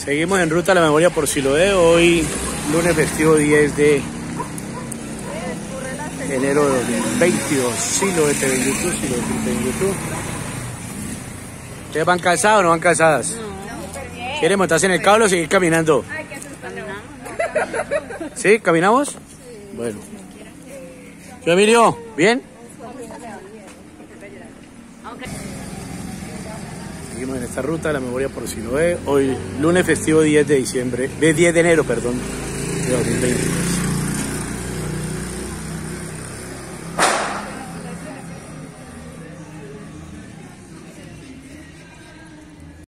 Seguimos en ruta a la memoria por Siloé, hoy lunes festivo 10 de enero de 2022. Siloé TV en YouTube, Siloé TV en YouTube. ¿Ustedes van cansados o no van cansadas? No. ¿Quieren montarse en el cable o seguir caminando? ¿Sí? ¿Caminamos? Sí. Bueno. ¿Yo, Emilio? ¿Bien? Seguimos en esta ruta, la memoria por Siloé, hoy lunes festivo 10 de diciembre, 10 de enero, perdón, de 2020.